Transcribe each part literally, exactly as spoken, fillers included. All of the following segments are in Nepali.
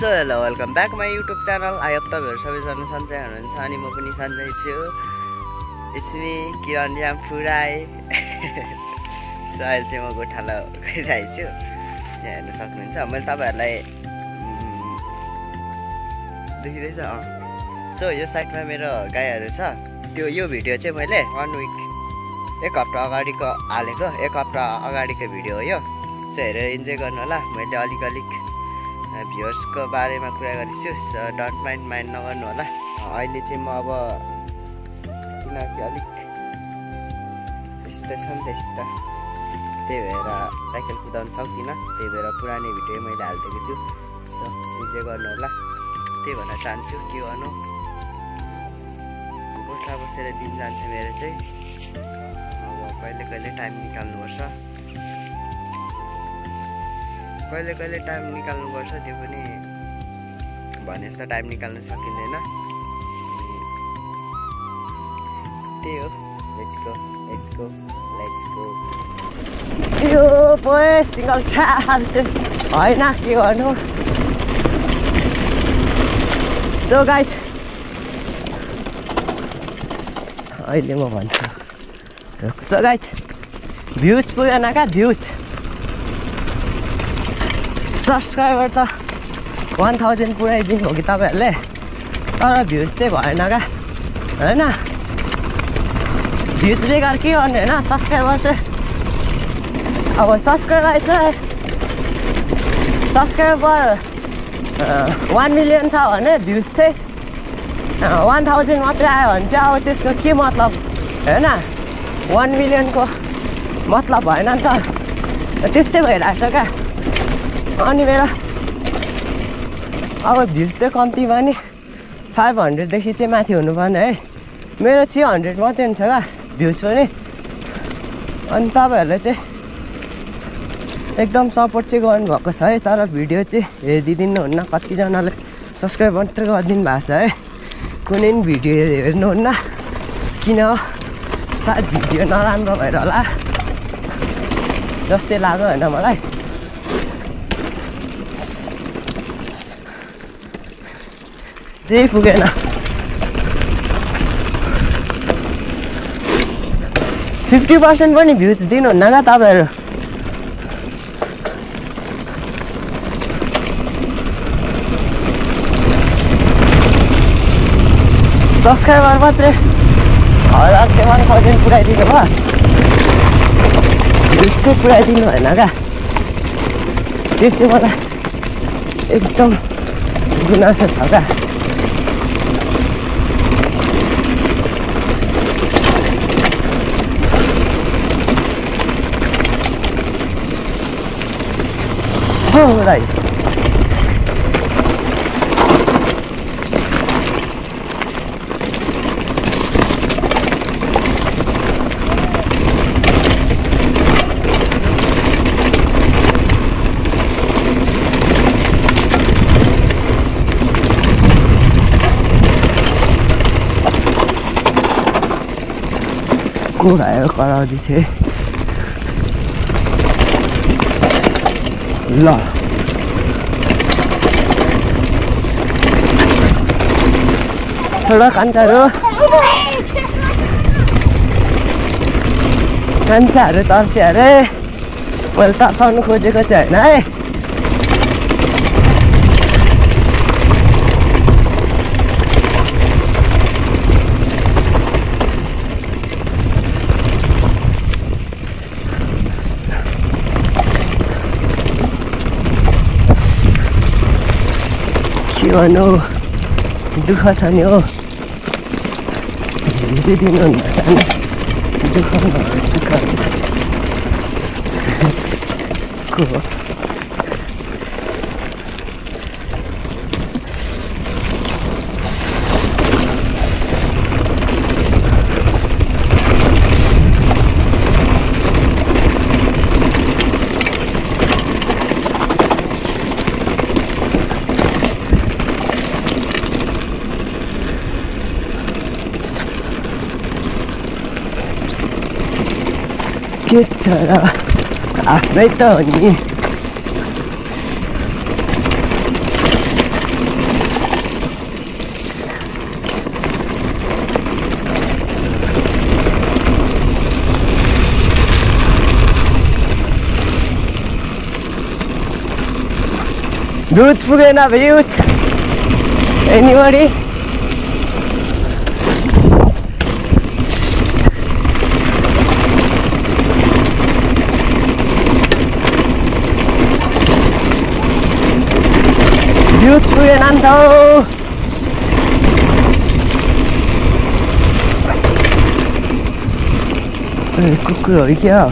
So hello welcome back my YouTube channel. I hope तपाईँहरू सबैजना सन्चै हुनुहुन्छ अनि म पनि सन्चै छु। It's me Kiran Yamphurai. So अहिले चाहिँ म गोठालो गइरहेको छु, यहाँ हेर्न सक्नुहुन्छ। मैले तपाईँहरूलाई देखिँदैछ। सो यो साइडमा मेरो गाईहरू छ। त्यो यो भिडियो चाहिँ मैले वान विक एक हप्ता अगाडिको हालेको, एक हप्ता अगाडिको भिडियो हो यो। सो हेरेर इन्जोय गर्नु होला। मैले अलिक अलिक भ्युअर्सको बारेमा कुरा गरिछु, सो डोन्ट माइन्ड माइन्ड नगर्नु होला। अहिले चाहिँ म अब किनकि अलिक यस्तो छ नि त यस्तो, त्यही भएर साइकल कुदाउनु सक्दिनँ। त्यही भएर पुरानो भिडियो मैले हालिदिएको छु, सो इन्जोय गर्नु होला। त्यही भन्न चाहन्छु। के गर्नु, गोठा बसेर दिन जान्छ मेरो चाहिँ। अब कहिले कहिले टाइम निकाल्नुपर्छ, कहिले कहिले टाइम निकाल्नुपर्छ। त्यो पनि भने जस्तो टाइम निकाल्नु सकिँदैन। त्यही हो। Let's go let's go let's go. यो पोए सिङ्गल ट्राल होइन, के गर्नु। सो गाइज अहिले म भन्छु। सो गाइज भ्युज पुगेन क्या, भ्युज सब्सक्राइबर त वान थाउजन्ड पुऱ्याइदिनु हो कि तपाईँहरूले, तर भ्युज चाहिँ भएन क्या होइन। भ्युज बेकार के गर्ने होइन, सब्सक्राइबर चाहिँ अब सब्सक्राइबर चाहिँ सब्सक्राइबर वान मिलियन छ भने भ्युज चाहिँ वान थाउजन्ड मात्रै आयो भने चाहिँ अब त्यसको के मतलब होइन। वान मिलियनको मतलब भएन नि त, त्यस्तै भइरहेछ क्या। अनि मेरो अब भ्युज चाहिँ कम्तीमा नि फाइभ हन्ड्रेडदेखि चाहिँ माथि हुनुपर्ने है। मेरो थ्री हन्ड्रेड मात्रै हुन्छ क्या भ्युज पनि। अनि तपाईँहरूले चाहिँ एकदम सपोर्ट चाहिँ गर्नुभएको छ है, तर भिडियो चाहिँ हेरिदिनुहुन्न। कतिजनाले सब्सक्राइब मात्रै गरिदिनु भएको छ है, कुनै पनि भिडियो हेर्नुहुन्न। किन, सायद भिडियो नराम्रो भएर होला जस्तै लाग्यो होइन मलाई। केही पुगेन। फिफ्टी पर्सेन्ट पनि भ्युज दिनुहुन्न क्या तपाईँहरू। सब्सक्राइबर मात्रै हजार चाहिँ वान थाउजन्ड पुऱ्याइदिनु भयो, भ्युज चाहिँ पुऱ्याइदिनु भएन क्या। त्यो चाहिँ मलाई एकदम गुनासो छ क्या। हो राइट। को आयो कराउँदै थिएँ ल। छोडो कान्छाहरू, कान्छाहरू तर्स्यो अरे। मैले तर्साउनु खोजेको चाहिँ होइन है। के भन्नु, दुःख छ नि हो। दिनुहुन्न दुःख सुख को के छ र आफ्नै त हो नि। भ्युज पुगेन भ्युज एनीबडी भ्युज पुगेन नि त कुकुर हो क्या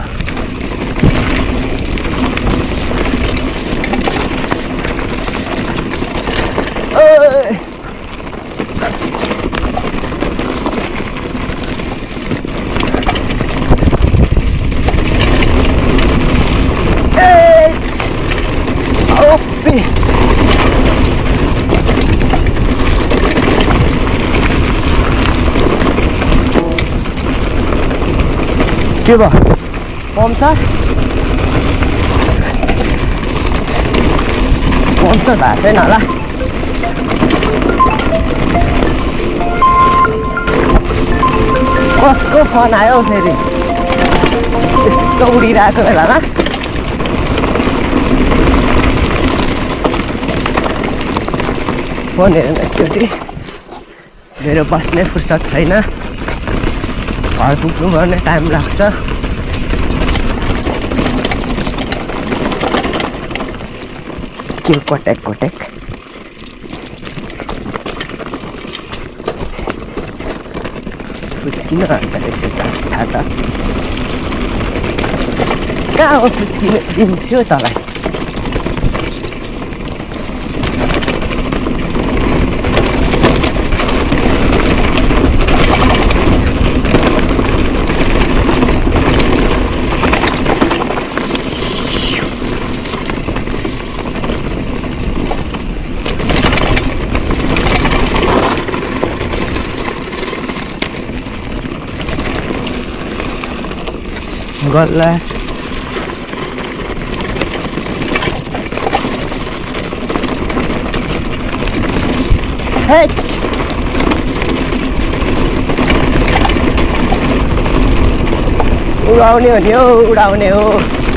के भयो पम्चर पम्चर भएको छैन होला कसको फोन आयो फेरि यस्तो उडिरहेको बेलामा फोन हेरेन एकचोटि मेरो बस्ने फुर्सद छैन घर पुग्नु पर्ने टाइम लाग्छ के कटेक कटेक फुस्किन अन्त रहेछ त थाहा त कहाँ हो फुस्किन दिन्छु तँलाई गल्ला हेट उडाउने हो नि हो उडाउने हो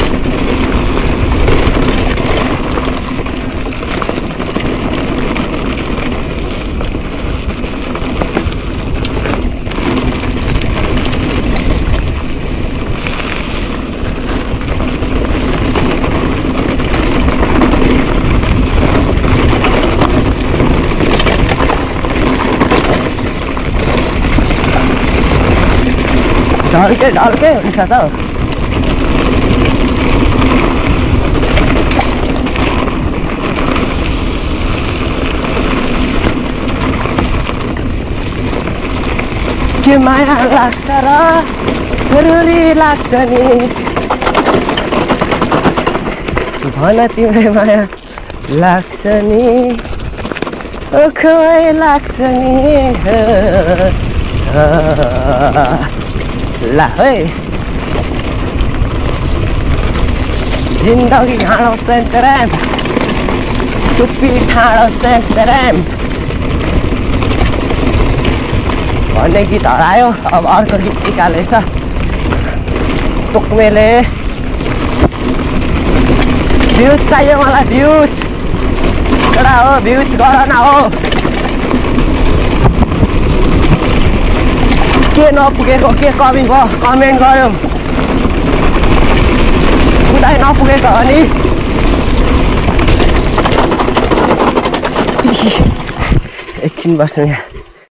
ढल्के ढल्के हुन्छ त के माया लाग्छ र रुली लाग्छ नि भन तिमीलाई माया लाग्छ नि ओखै लाग्छ नि ला है जिन्दगी घाँडो सेन्टराम टुप्पी ठाडो सेन्टराम भन्ने गीत हरायो अब अर्को गीत निकालेछ टोक्मेले भ्युज चाहियो मलाई भ्युज एउटा हो भ्युज गर न हो के नपुगेको के कमी भयो कमेन्ट गरौँ उतै नपुगेको हो नि एकछिन बस्नु यहाँ